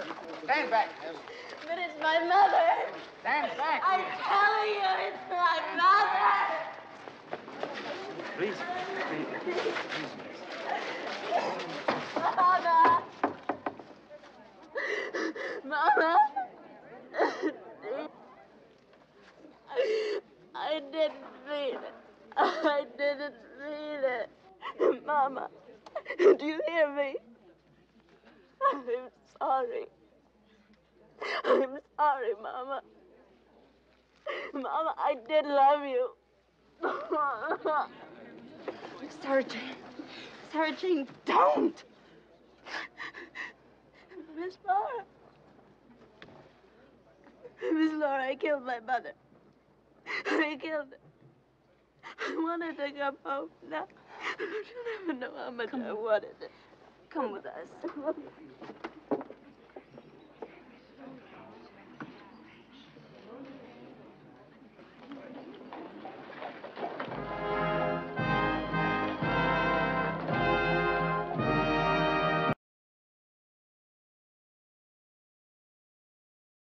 Stand back. But it's my mother. Stand back. I'm telling you, it's my mother. Please. Mama. Mama. I didn't mean it. I didn't mean it. Mama, do you hear me? I'm sorry. I'm sorry, Mama. Mama, I did love you. Sarah Jane. Sarah Jane, don't! Miss Laura. Miss Laura, I killed my mother. I killed her. I wanted to come home now. You never know how much I wanted it. Come with us.